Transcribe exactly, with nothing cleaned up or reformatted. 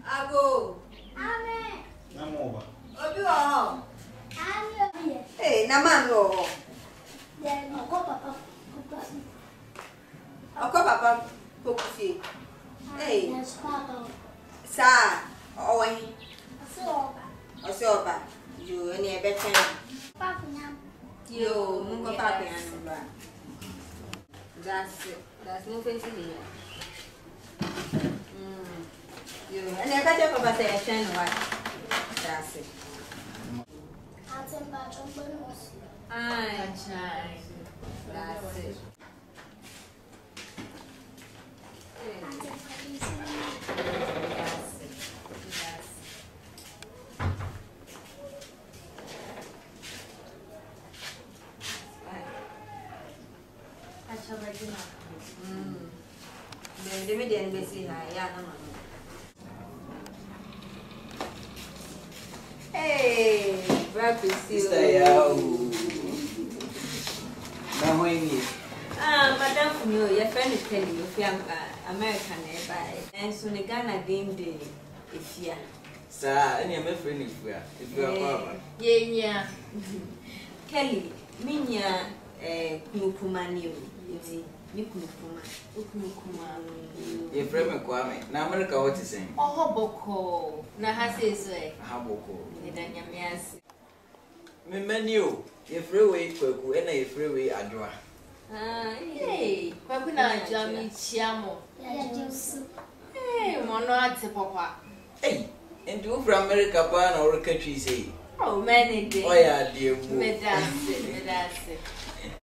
Ago. Amen. Namova. Obi o. Amen. Hey, na mami o. Then Oko Papa. Oko papa pokufi. Hey. Yes, Papa. Sa, o wen. So, O se oba. You any e better. Papa nyam. Yo, mungo papa ya no ba. That's it. That's no fancy here. Mm. Yo, and I catch up about the ten what. That's it. Atem ba chombonos. Aye. That's it. That's it. Atem pa isi. That's it. That's it. Mm. The median busy high, yeah, no, no. Hey, breakfast, Sister, yeah. Now, when you ah, Madam, from you, your friend is telling you if you are American, and soon a Ghana game day if you are. sir, any of my friend if we are, if you are Papa. Yeah, yeah. Kelly, Minya, eh, Kumani. Nikuma, Ukuma, Your friend Kwame. Now, America, what is saying? oh, Boko, Nahase, Haboko. Nidanyamias. Me menu, your freeway, Kwaku, and a freeway adwa. Ah, hey, Kwakuna, Jammy Chiamo. Ya juice. Hey, Monoate, Papa. Hey, and do from America, ban or country say. Oh, many days. Oh, yeah, dear. Medase, Medase.